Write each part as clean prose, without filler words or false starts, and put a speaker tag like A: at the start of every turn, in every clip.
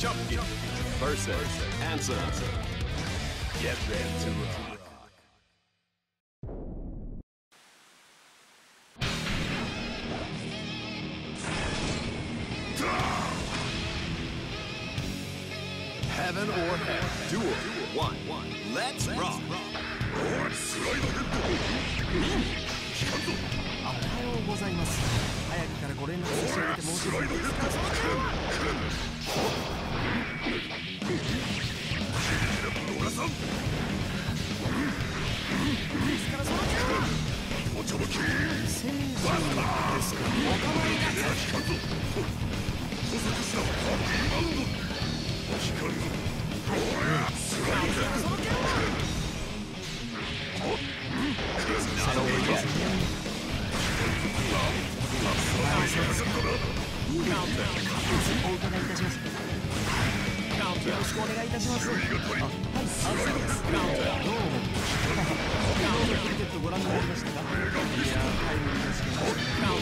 A: Potemkin versus ANS. Get ready to rock. Heaven or hell, duel 1. Let's rock.
B: おはようございます。早くからご連絡差し上げて申し訳ないです。よろしくお願いいたします。はい、そうです。どうも。クリケットご覧になりましたか？いやー、タイムリーですけど。い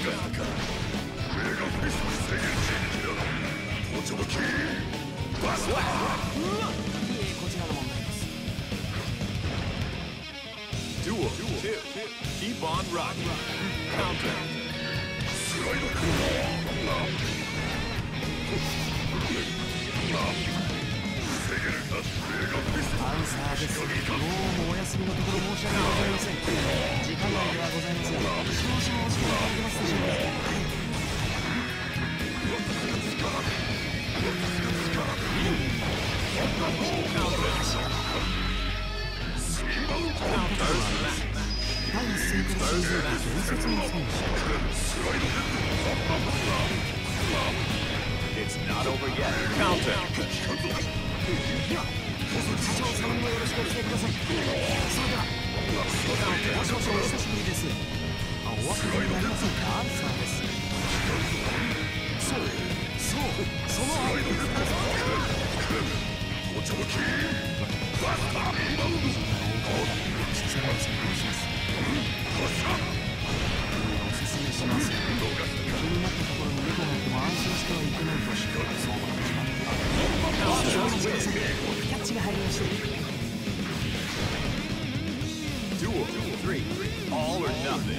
B: え、こちらの問題です。
A: Duel 2. Keep on rocking. Counter. アンサーです。どうもお休みのところ申し訳ございません。時間内ではございますが、少々お時間いただけますでしょうか。第一戦から退いた伝説の選手。 It's not over yet. Counter.
B: 社長様にもよろしくお伝えください。それでは、少々お久しぶりです。お分かりになりませんか？アンサーです。そう、その相手です。おすすめします。気になったところに猫がいても安心してはいけないとそう思ってしまった。キャッチが入りました。
A: Duel 3. All or nothing.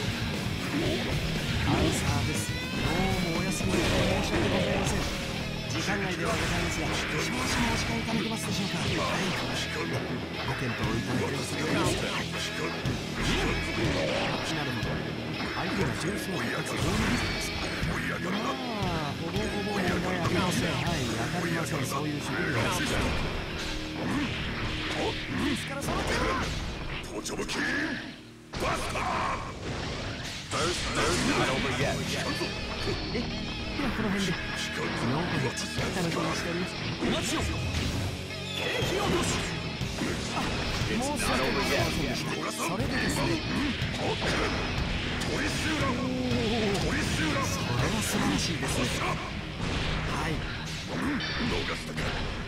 B: アンサーです。どうもお休みのところ申し訳ございません。時間外ではございますが、少々お時間いただけますでしょうか。はい。ご検討いただけますようです。なるほど。相手が重装備かつ大人数ですか。まあ、ほぼほぼ問題ありません。はい、当たりません。そういう職業です。ですからその
A: ポチョムキバスター First not over yet.
B: ではこの辺でのほど楽しみにしております。お待ちを。景気落とし。もうすぐそれでですね。それは素晴らしいですね。はい。逃したか。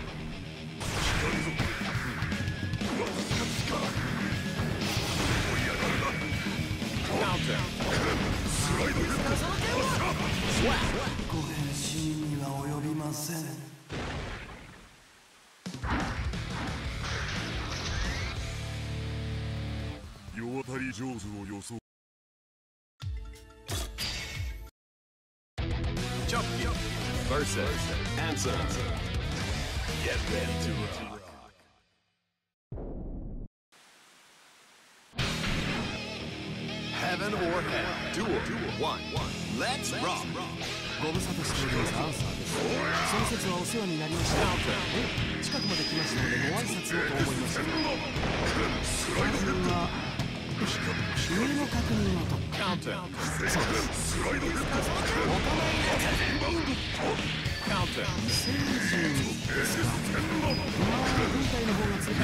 B: ご返信には及びません。
C: 世渡り上手を装
A: Potemkin versus ANS. Get ready to rock. Heaven or hell, duel 1. Let's rock.
B: ご無沙汰しております。アンサーです。その説はお世話になりました。近くまで来ましたのでご挨拶をと思います。まずは上の確認をと。そうです。お構いなく。異星人ですか。まあ軍隊の方が強い。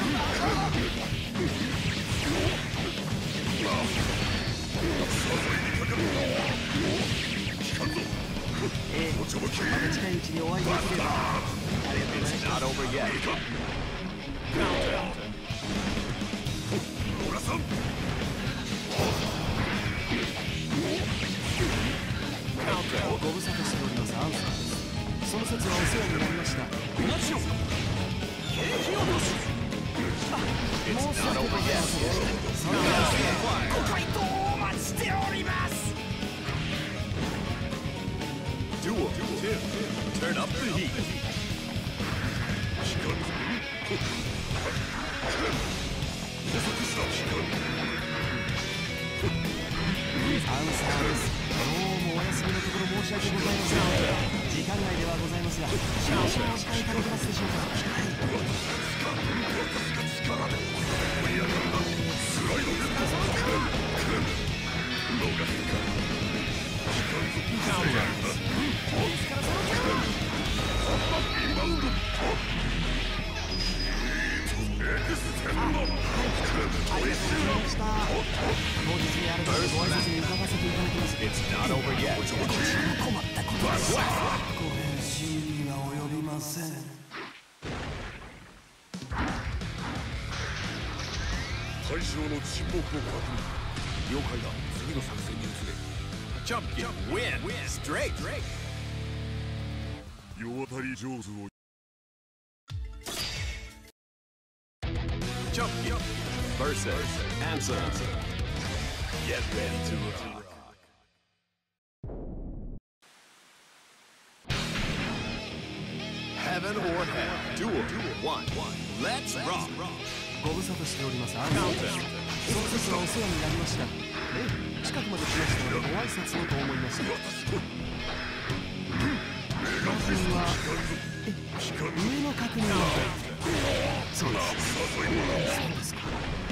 B: また近いうちにお会いできれば。
A: It's not over yet.
B: Counter. ご無沙汰しております。アンサーです。 その説はお世話になりました。お待ちを。景気落とし。申し訳ございませんでした。それではご回答をお待ちしております。
D: Duel 2. Turn up the heat.
B: ANS です。どうもお休みのところ申し訳ございません。時間外ではございますが、少々お時間いただけますでしょうか。当日にあるのでご挨拶に伺わせていただきます。
D: It's not over yet.
B: 困ったことです。ご返信が及びません。
C: 対象の沈黙を確認。了解だ。次の作戦に移れ。
D: Potemkin win straight.
C: 世渡り上手を。
D: Potemkin versus ANS. Get ready to rock. Heaven or hell. Duel 1. Let's rock.
B: ご無沙汰しております。その説はお世話になりました。近くまで来ましたのでご挨拶をと思いました。確認は上の確認はそうです。そうですか。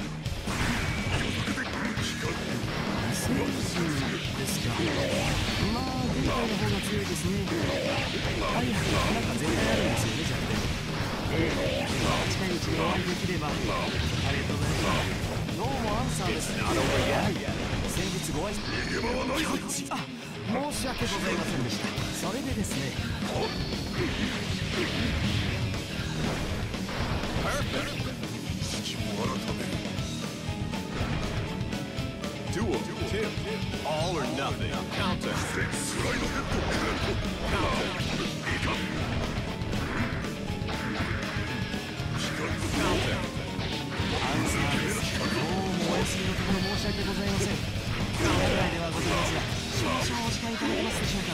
B: 精神ですか。まあ現在の方が強いですね。はい、なんか絶対あるんですよね、弱点。近いうちにお会いできれば。ありがとうございます。どうもアンサーです。先日ご挨拶申し訳ございませんでした。それでですね。
D: Duel 2. All or nothing. Counter.
B: ANS です。どうもお休みのところ申し訳ございません。時間外ではございますが、少々お時間いただけますでしょうか。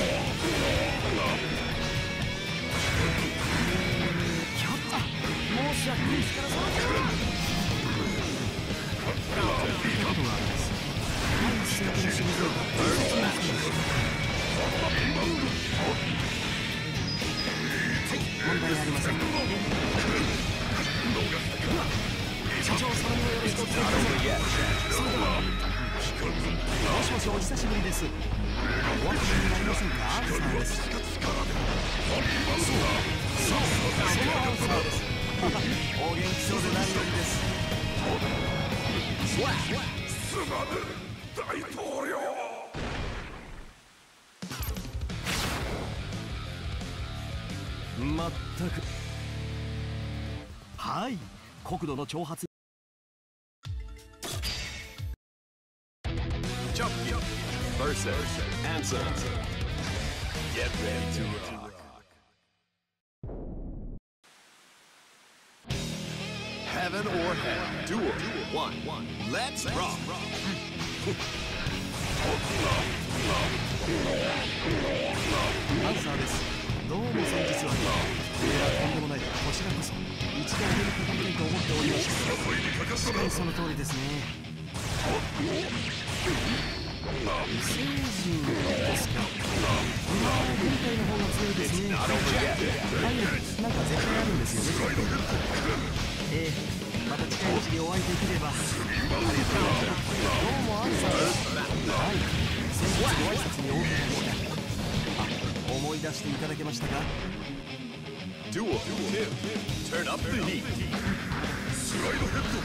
B: 申し訳ですから、そのことがあります。先手の清水を問題ありません。社長様にもよろしくお伝えください。それではもしもし、お久しぶりです。お分かりになりませんか。アンサーです。そう、そのアンサーです。お元気そうで何よりです。
C: すまぬ大統領。
B: まったく。はい、国土の挑発。
D: Potemkin versus ANS. Get ready to rock. Heaven or hell. Duel 1. Let's rock.
B: アンサーです。どうも先日は。いや、とんでもない。こちらこそ一度お目にかかりたいと思っておりました。確かにその通りですね。異星人ですか。まあ、現代の方が強いですね。はい、なんか絶対あるんですよね。また近いうちにお会いできれば。どうもアンサーです。はい、先日ご挨拶にお伺いした。思い出していただけましたか。
D: Duel 2. Turn up the heat.
C: スライドヘッド。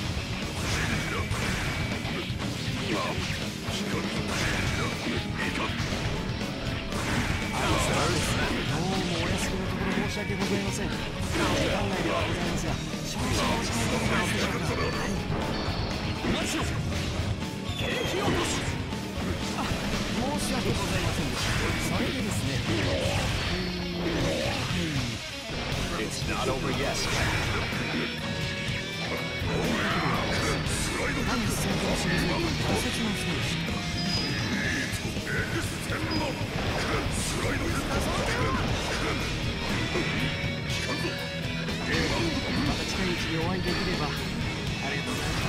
B: どうもお休みのところ申し訳ございません。時間内ではございますが、少々お時間いただけますでしょうか。お待ちを。景気落とし。申し訳ございませんでした。それでですね。
D: not over yet.
A: 第一戦からシリーズの大切なステージ。また近いうちにお会いできれば。ありがとうございました。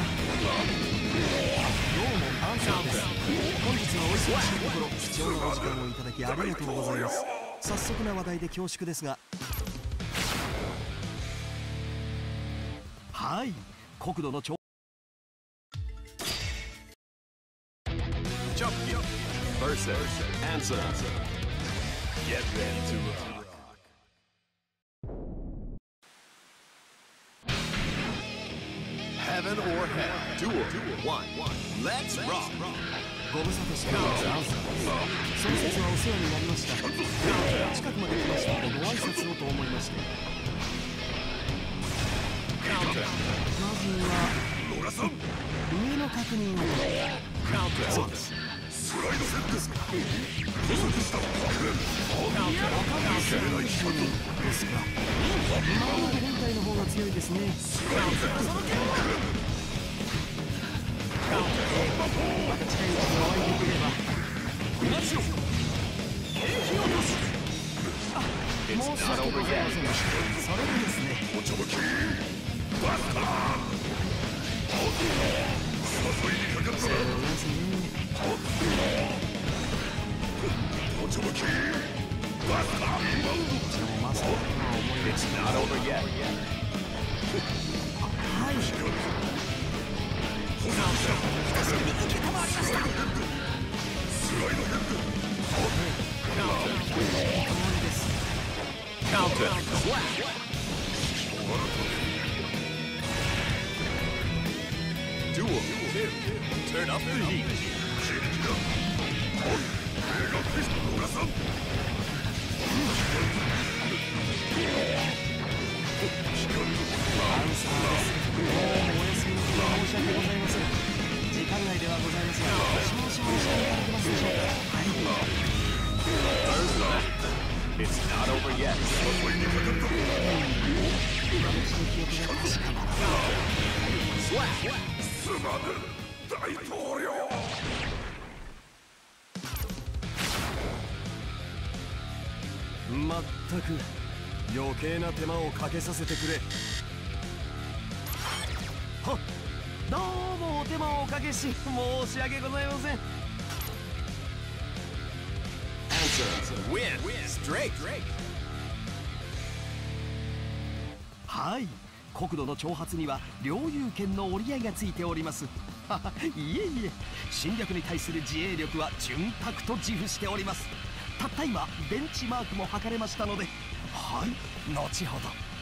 A: どうもアンサーです。本日はお忙しいところ貴重なお時間をいただきありがとうございます。早速な話題で恐縮ですが、はい、国土の超
D: Potemkin versus ANS. Get ready to rock. Heaven or hell. Duel 1. Let's rock.
A: ご無沙汰しておりますアンサーです。その説はお世話になりました。近くまで来ましたのでご挨拶をと思いまして。まずは上の確認を。そうです。スライドセットですか。加速した。ですか。今は本体の方が強いですね。また近いうちにお会いできれば。申し訳ございませんでした。それでですね。バスター。誘いにかかったら。そうですね。おちょぼき。バスター。でもまさかとは思いました。
D: Not over yet.
A: はい。
D: Counter. Duel 2. Turn up the heat.
A: アンサーです。どうもお休みの日は申し訳ございません。時間内ではございますが、少々お時間いただけますでしょうか。はい。
D: It's not over yet.
A: 私の記憶が確かなら。
C: すまぬ大統領。
A: まったく余計な手間をかけさせてくれ。はっ、どうもお手間をおかけし申し訳ございません。
D: ANS win straight.
A: はい、国土の挑発には領有権の折り合いがついております。いえいえ、侵略に対する自衛力は潤沢と自負しております。たった今ベンチマークも測れましたので、はい、後ほど。